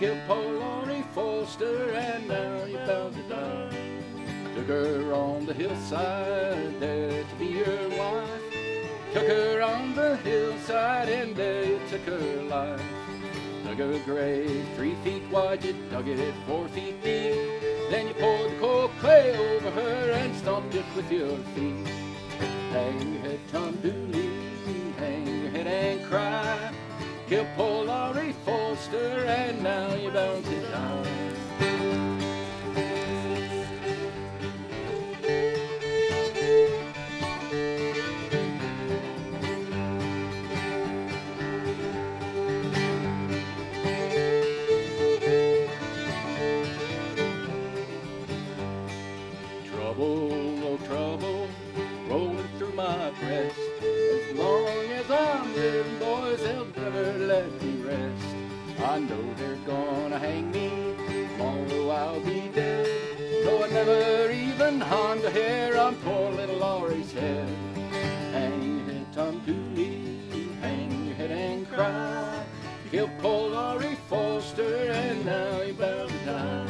killed poor Laurie Foster, and now you're bound to die. Took her on the hillside there to be your wife. Took her on the hillside and there you took her life. Dug a grave 3 feet wide, you dug it 4 feet deep. Then you poured the cold clay over her and stomped it with your feet. Hang your head, Tom Dooley, hang your head and cry. Killed poor Laurie Foster and now you're bound to die. Trouble, oh trouble, rolling through my breast. As long as I'm living, boys, they'll never let me rest. I know they're gonna hang me, tomorrow I'll be dead. Though I never even harmed a hair on poor little Laurie's head. Hang your head, Tom Dooley, hang your head and cry. You killed poor Laurie Foster and now you're bound to die.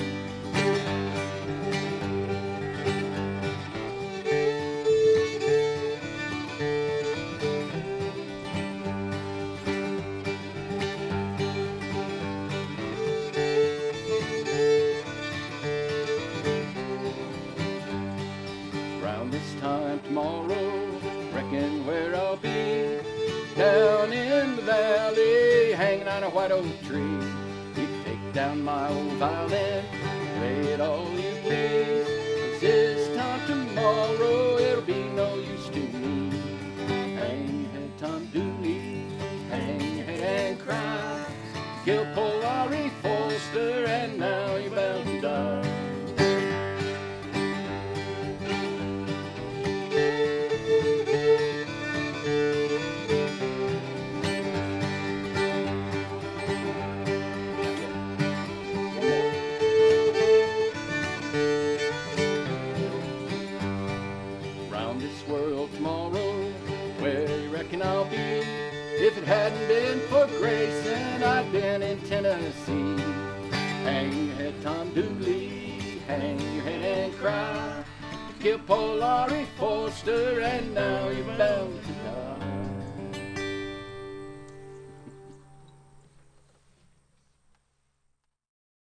This time tomorrow, reckon where I'll be, down in the valley, hanging on a white oak tree. You take down my old violin, play it all you please, 'cause this time tomorrow it'll be no use to me. Hang your head, Tom Dooley, hang your head and cry. Killed poor Laurie Foster and now you're bound to die. This world tomorrow, where you reckon I'll be? If it hadn't been for Grayson, I'd been in Tennessee. Hang your head, Tom Dooley, hang your head and cry. Killed poor Laurie Foster and now you're bound